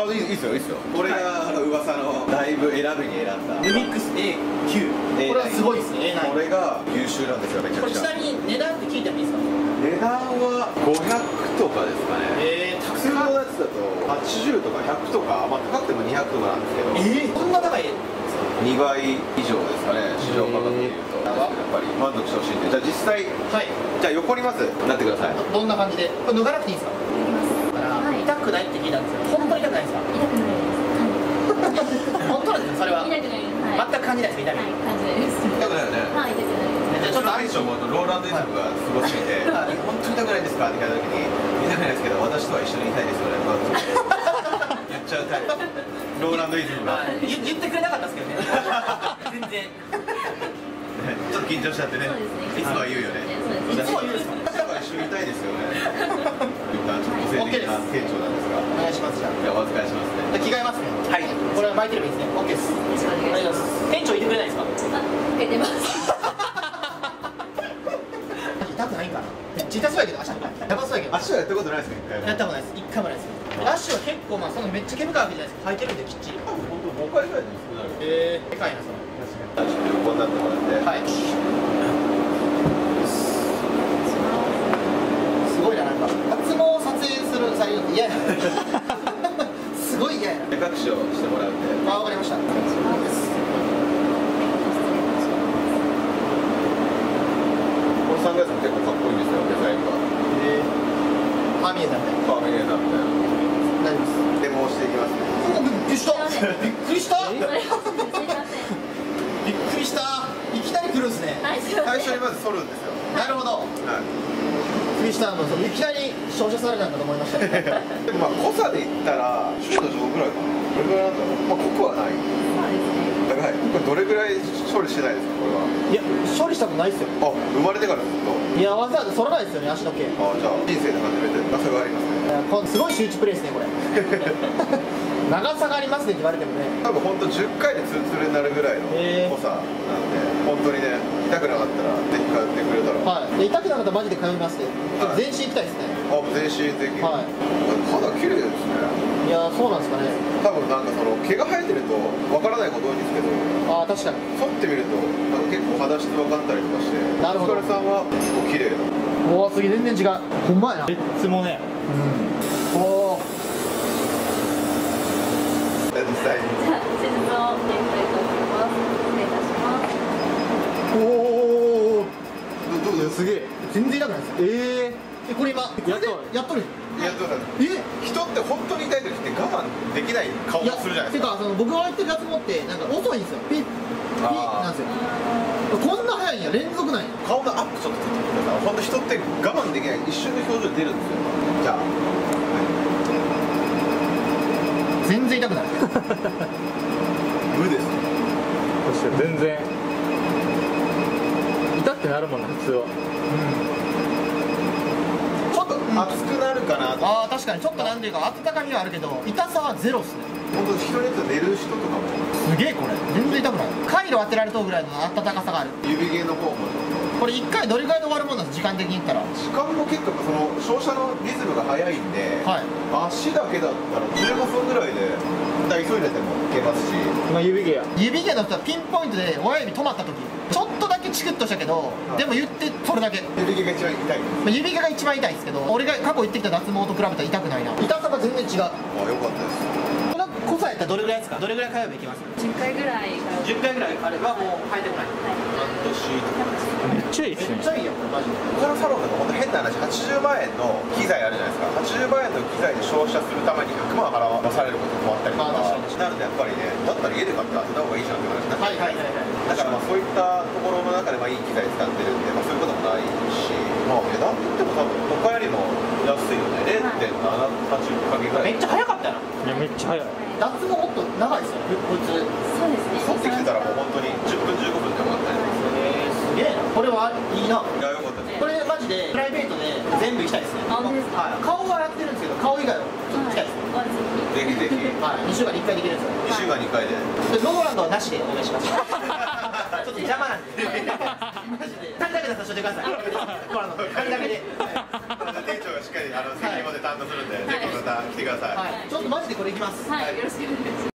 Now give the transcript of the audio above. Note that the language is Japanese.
いいですよ、いいですよ。これが噂のだいぶ選ぶに選んだルミックス A9。これはすごいですね。 これが優秀なんですよ、めちゃくちゃ。 ちなみに値段って聞いてもいいですか？ 値段は500とかですかね。普通のやつだと80とか100とか、まあ高くても200とかなんですけど、 こんな高い 2倍以上ですかね、市場価格でいうと。やっぱり満足してほしいんで、じゃあ実際、じゃあ横にまずなってください。 どんな感じで？これ脱がなくていいですか？痛くないって聞いたんですよ。本当に痛くないですか？ 痛くないです。 本当なんですよ、それは。 痛くないです。 全く感じないです、痛み。 感じないです。 痛くないよね。 はい、痛くないです。 ちょっとアイションローランドイズムがすごすぎて、本当に痛くないですかって聞いた時に、痛くないですけど、私とは一緒にいたいですよね。言っちゃうタイプ。ローランドイズムが。 言ってくれなかったですけどね。全然。 ちょっと緊張しちゃってね。いつもは言うよね。 いつも言うんですか？ 私とは一緒にいたいですよね。ちょっと個性的な店長なんですが。 お願いします。じゃあお預かりしますね。 着替えますね。 はい。 これは巻いてればいいですね。OK です。 よろしくお願いします。 店長いてくれないですか？ 受けてます。 痛くないんかな。めっちゃ痛そうやけど、足。やばそうやけど。 足はやったことないですか？ やったことないです。一回もないです。足は結構まあそのめっちゃ毛深いわけじゃないですか。履いてるんできっちり。 本当5回ぐらいで薄くなる。 でかいなそれ。 ちょっと横になってもらって。 はい。すごいな、なんか脱毛撮影するされるの嫌やな。すごい嫌やな。 目隠しをしてもらうんで。 あ、わかりました。 失礼いたします。 このサングラスも結構かっこいいんですよ、デザインが。 あ、見えたみたいな。 ファーミネーターみたいな。 大丈夫です。 デモをしていきますね。 お、びっくりした。びっくりした。 すいません。 びっくりした。いきなり来るんですね。 はい、すいません。 最初にまず剃るんですよ。 なるほど。 はい。 びっくりしたの。いきなり照射されたんだと思いました。 でもまあ濃さで言ったらシュート上ぐらいかな。どれぐらいなんだろう。まあ濃くはない。 そうですね。 高い。これどれぐらい処理してないですか、これは。 いや、処理したことないですよ。 あ、生まれてからずっと。 いや、わざわざ剃らないですよね、足の毛。 あ、じゃあ人生で初めて長さがありますね。 すごい集中プレイですね、これ。長さがありますねって言われてもね。 多分本当10回でツルツルになるぐらいの濃さなんで、本当にね、痛くなかったらぜひ通ってくれたら。 はい。で、痛くなかったらマジで通いますね。全身行きたいですね。 あ、全身ぜひ。 はい。 肌綺麗ですね。 いや、そうなんですかね。 多分なんかその毛が生えてるとわからないこと多いんですけど、 ああ、確かに。 剃ってみるとなんか結構肌質分かったりとかして、 なるほど。 お疲れさんは結構綺麗な。 おお、次全然違う。ほんまやな。 いつもね、 おお。 実際に。 じゃあ、施術をやりたいと思います。失礼いたします。 おお。 どうです？ すげえ。全然痛くないですよ。これ今、これでやっとる。 いや、どうだろう。人って本当に痛い時って我慢できない顔をするじゃないですか。 てか、僕が言ってる脱毛ってなんか遅いんですよ。ピッピッなんですよ。こんな早いんや、連続なんや。 顔のアップちょっとついてください。本当人って我慢できない、一瞬で表情出るんですよ。じゃあ、 全然痛くない。 無です。 そして全然痛くなるもんな、普通は。 ちょっと熱くなるかなと。 ああ、確かにちょっとなんていうか温かみはあるけど、痛さはゼロっすね。 本当人によって寝る人とかもすげえこれ。全然痛くない。回路当てられとうぐらいの温かさがある。 指毛の方もこれ1回どれぐらいで終わるもんなんですか、時間的に言ったら。 時間も結構その照射のリズムが速いんで、 はい。 足だけだったら15分ぐらいで急いでてもいけますし。 今指毛や。 指毛の人はピンポイントで親指止まった時ちょっとだけチクッとしたけど、でも言ってそれだけ。 指毛が一番痛いです。 指毛が一番痛いですけど、俺が過去行ってきた脱毛と比べたら痛くないな。痛さが全然違う。 あ、よかったです。 この濃さやったらどれぐらいですか？どれぐらい通えばいきます？ 10回ぐらいから 10回ぐらいあればもう生えてこない。 半年とかです。 めっちゃいいっすね。 めっちゃいいよこれマジで。 他のサロンだと本当変な話、80万円の機材あるじゃないですか。80万円の機材で照射するために100万払わされることもあったりとか、 まあ確かになるとやっぱりね、だったら家で買って当てた方がいいじゃんって話になっはいはいはいはい。 だからまあそういったところの中でまあいい機材使ってるんで、まあ、そういうこともないし、まあ値段って言っても多分他よりも安いよね。0.78かけぐらい。 めっちゃ早かったな。 いや、めっちゃ早い。 脱毛もっと長いですよねこいつ。 そうですね。 剃ってきてたらもう本当に10分15分で終わったり。 すげえな。これはいいな。 いや、よかったです。 これマジでプライベートで全部行きたいですね。 あ、本当ですか？ はい。顔はやってるんですけど、顔以外はちょっと行きたいですね。 はい。 ぜひぜひ。 はい。2週間に1回できるんですよ。 2週間に1回で。 でローランドはなしでお願いします。ちょっと邪魔なんで。マジで。髪だけだったらしといてください。髪だけで。 店長がしっかり責任持って担当するんで、ぜひまた来てください。 はい、ちょっとマジでこれいきます。 はい、よろしくお願いします。